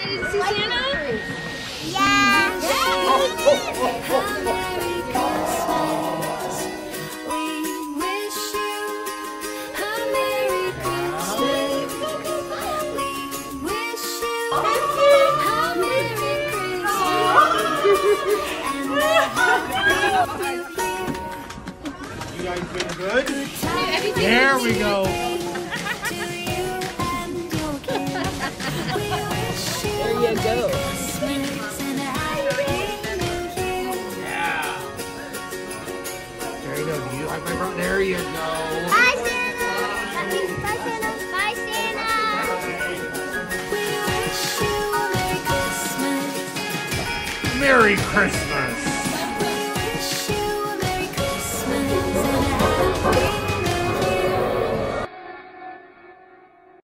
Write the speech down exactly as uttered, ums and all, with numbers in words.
excited to see Santa? Yeah. You guys doing good? There we go. There you go. Yeah. There you go. Do you like my brother? There you go. Bye, Santa. Bye, Santa. Bye, Santa. Merry Christmas.